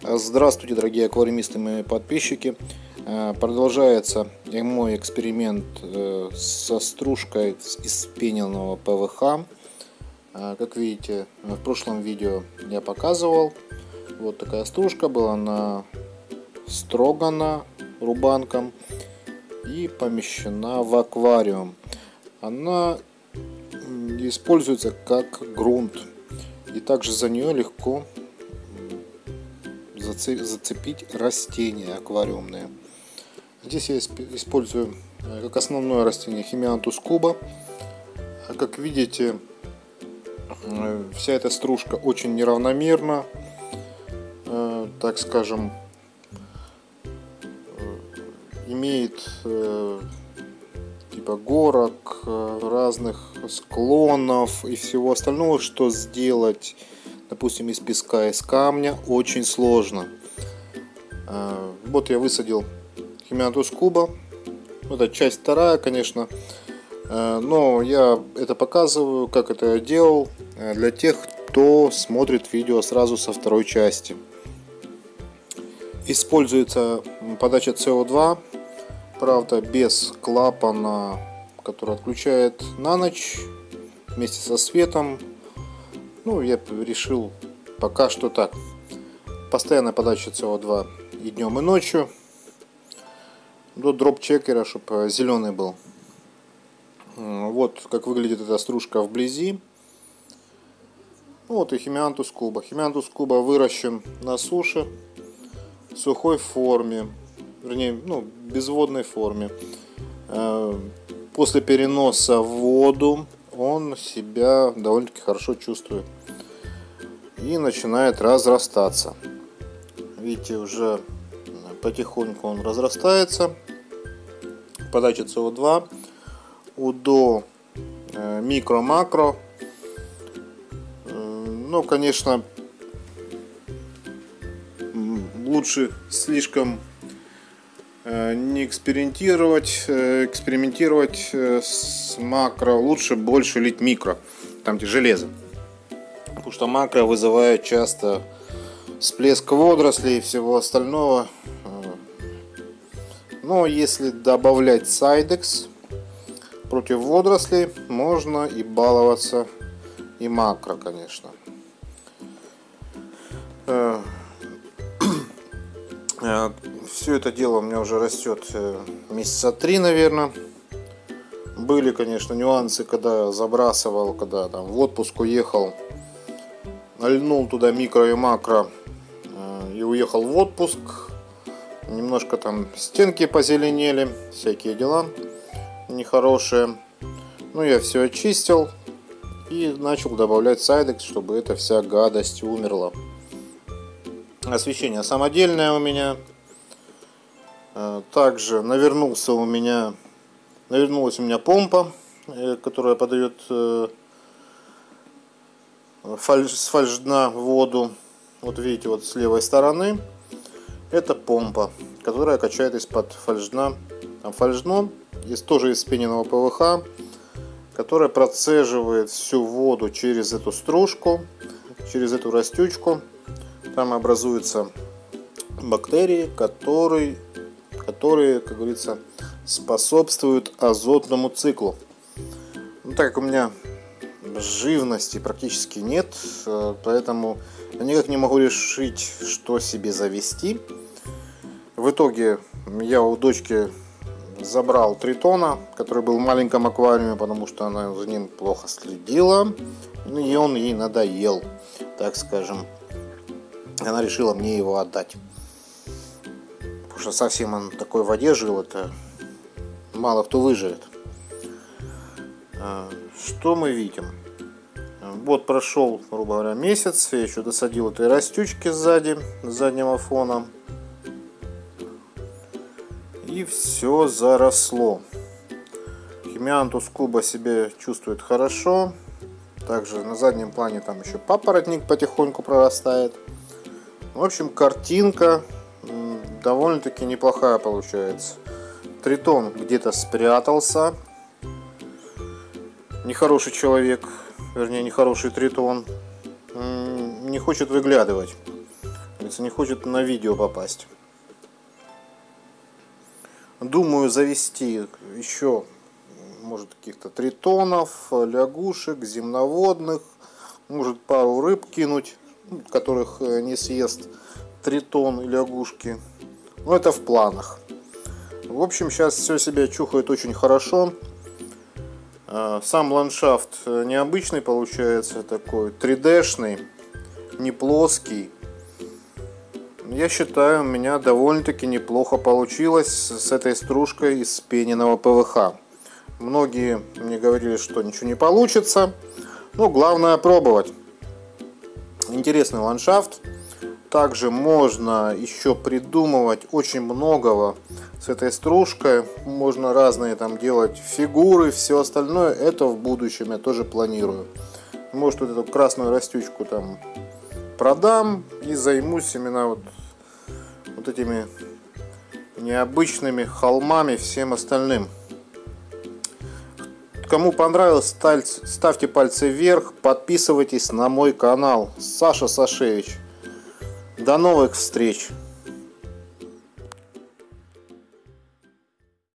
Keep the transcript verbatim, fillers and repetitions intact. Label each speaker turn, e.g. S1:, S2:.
S1: Здравствуйте, дорогие аквариумисты и мои подписчики. Продолжается мой эксперимент со стружкой из пененного пэ вэ ха. Как видите, в прошлом видео я показывал. Вот такая стружка была, она строгана рубанком и помещена в аквариум. Она используется как грунт, и также за нее легко зацепить растения аквариумные. Здесь я использую как основное растение Химиантус куба. Как видите, вся эта стружка очень неравномерна, так скажем, имеет типа горок, разных склонов и всего остального, что сделать, допустим, из песка, из камня, очень сложно. Вот я высадил Химиантус куба. Это часть вторая, конечно, но я это показываю, как это я делал, для тех, кто смотрит видео сразу со второй части. Используется подача це о два, правда без клапана, который отключает на ночь вместе со светом. Ну, я решил пока что так. Постоянная подача це о два и днем, и ночью. До дроп-чекера, чтобы зеленый был. Вот как выглядит эта стружка вблизи. Вот и Химиантус куба. Химиантус куба выращен на суше, в сухой форме, вернее, ну, безводной форме. После переноса в воду он себя довольно-таки хорошо чувствует и начинает разрастаться. Видите, уже потихоньку он разрастается. Подача це о два, УДО микро-макро. Но, конечно, лучше слишком не экспериментировать, экспериментировать с макро, лучше больше лить микро, там где железо, потому что макро вызывает часто всплеск водорослей и всего остального. Но если добавлять сайдекс против водорослей, можно и баловаться и макро, конечно. Все это дело у меня уже растет месяца три, наверное. Были, конечно, нюансы, когда я забрасывал, когда там в отпуск уехал, нальнул туда микро и макро и уехал в отпуск. Немножко там стенки позеленели, всякие дела нехорошие. Ну, я все очистил и начал добавлять сайдекс, чтобы эта вся гадость умерла. Освещение самодельное у меня. Также навернулся у меня, навернулась у меня помпа, которая подает фальш, с фальшдна воду. Вот видите, вот с левой стороны. Это помпа, которая качает из-под фальшдна. Там фальшдно есть тоже из пененного пэ вэ ха, которая процеживает всю воду через эту стружку, через эту растючку. Там образуются бактерии, которые, которые, как говорится, способствуют азотному циклу. Ну, так как у меня живности практически нет, поэтому я никак не могу решить, что себе завести. В итоге я у дочки забрал тритона, который был в маленьком аквариуме, потому что она за ним плохо следила, и он ей надоел, так скажем. Она решила мне его отдать, потому что совсем он в такой воде жил, это мало кто выживет. Что мы видим? Вот прошел, грубо говоря, месяц, я еще досадил этой растючки сзади, с заднего фона, и все заросло. Химиантус куба себя чувствует хорошо. Также на заднем плане там еще папоротник потихоньку прорастает. В общем, картинка довольно-таки неплохая получается. Тритон где-то спрятался. Нехороший человек, вернее, нехороший тритон, не хочет выглядывать. говорится, не хочет на видео попасть. Думаю завести еще, может, каких-то тритонов, лягушек, земноводных, может, пару рыб кинуть, которых не съест тритон и лягушки. Но это в планах. В общем, сейчас все себя чухает очень хорошо. Сам ландшафт необычный получается, такой три дэ-шный, не плоский. Я считаю, у меня довольно-таки неплохо получилось с этой стружкой из пененного пэ вэ ха. Многие мне говорили, что ничего не получится, но главное пробовать. Интересный ландшафт. Также можно еще придумывать очень многого с этой стружкой. Можно разные там делать фигуры, все остальное. Это в будущем я тоже планирую. Может, вот эту красную растючку там продам и займусь именно вот, вот этими необычными холмами, всем остальным. Кому понравилось, ставьте пальцы вверх, подписывайтесь на мой канал. Саша Сашевич. До новых встреч!